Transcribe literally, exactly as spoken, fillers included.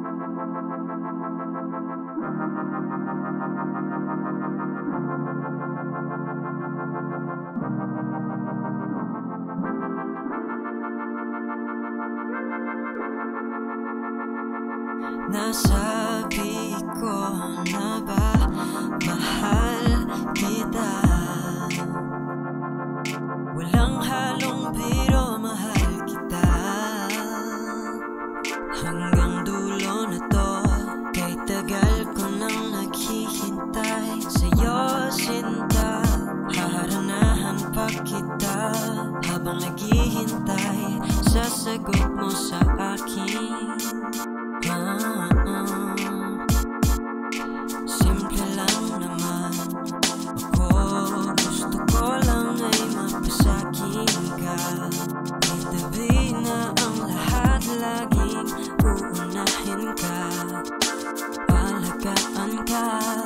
Nasabi ko na ba mahal kita? Walang halong biro, mahal kita. Hanggang dulo na to, kay tagal ko nang naghihintay sa'yo, sinta. Haharanahan pa kita habang naghihintay sa sagot mo sa akin. Ah, ah. Simple lang naman ako, gusto ko lang ay mapasagin ka. Itabi na ang lahat, laging uunahin ka, alagaan ka.